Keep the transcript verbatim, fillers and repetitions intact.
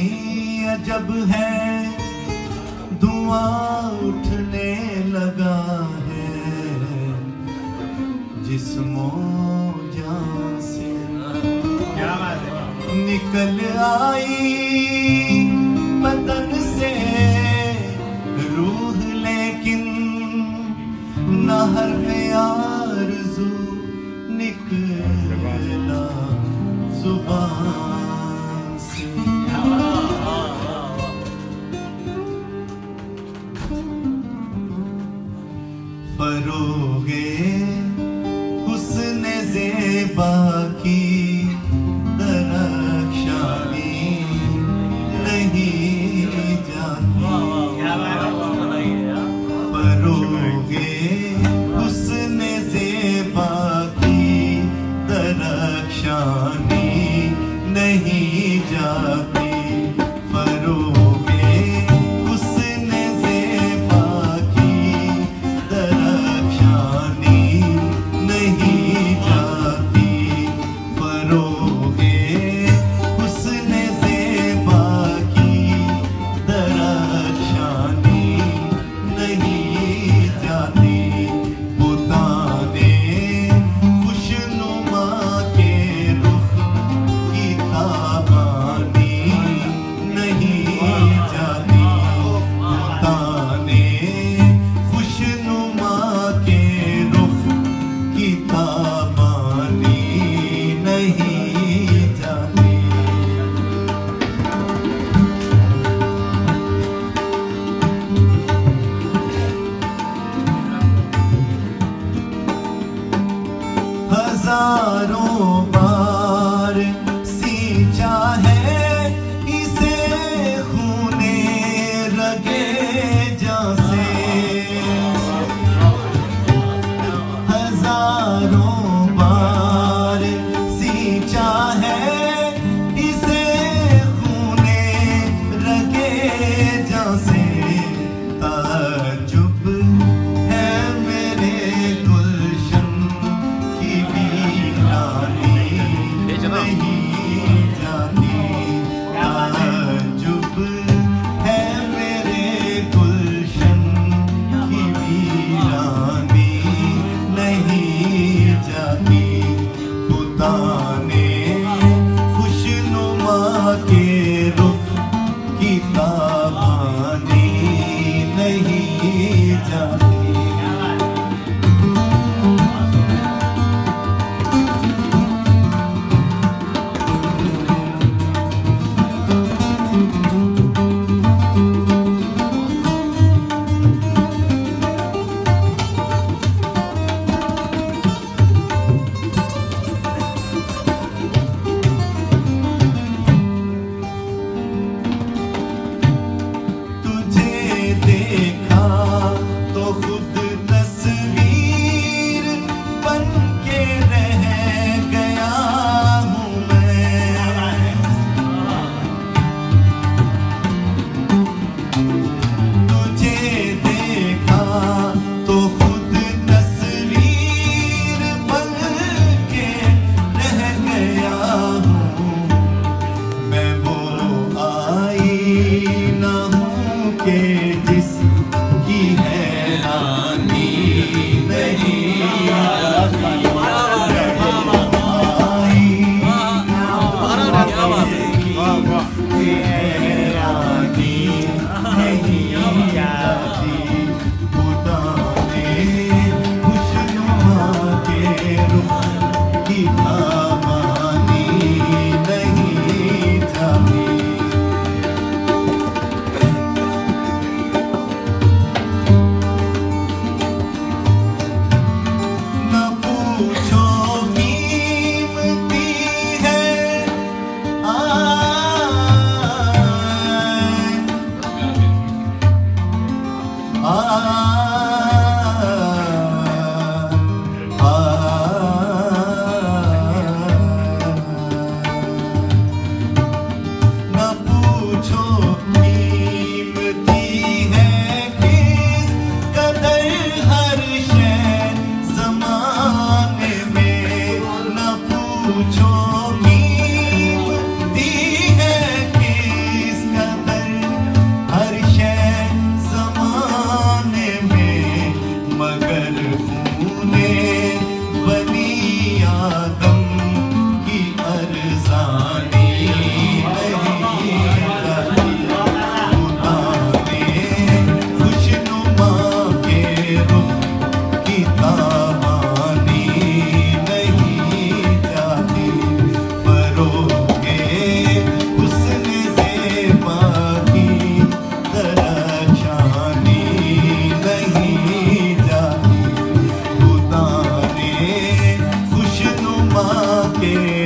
अजब है धुआं उठने लगा है जिस्मों जान से निकल आई बदन से रूह लेकिन न हर्फ आरज़ू निकला जुबान से। फरोगे हुस्न ज़ेबा की दरख्शानी नहीं जाती। फरोगे हुस्न ज़ेबा की दरख्शानी नहीं जाती। फरोगे हुस्न ज़ेबा की दरख्शानी नहीं जाती। फरोगे हुस्न ज़ेबा की दरख्शानी नहीं जाती। बुताने खुशनुमा के रुख की ताबानी नहीं जाती। बुताने खुशनुमा के रुख की ताबानी नहीं जाती। हजारों बार सींचा है इसे खूने रगे जां से। हजारों बार सींचा है इसे खूने रगे जां से। ताज्जुब है मेरे गुलशन की वीरानी नहीं जाती। ताज्जुब है मेरे गुलशन की वीरानी नहीं जाती। बुताने खुशनुमा के रुख की ताबानी नहीं जाती। तुझे देखा तो खुद तस्वीर बन के रह गया हूँ मैं। तुझे देखा तो खुद तस्वीर बन के रह गया हूँ मैं। वो आईना हूँ के जिसकी हैरानी नहीं आती। जिसकी हैरानी नहीं आती। बुताने खुशनुमा के रुख की ताबानी नहीं जाती। न पूछो कीमती है आ न पूछो कीमती है किस कदर हर शय ज़माने में। न पूछो कीमती है किस के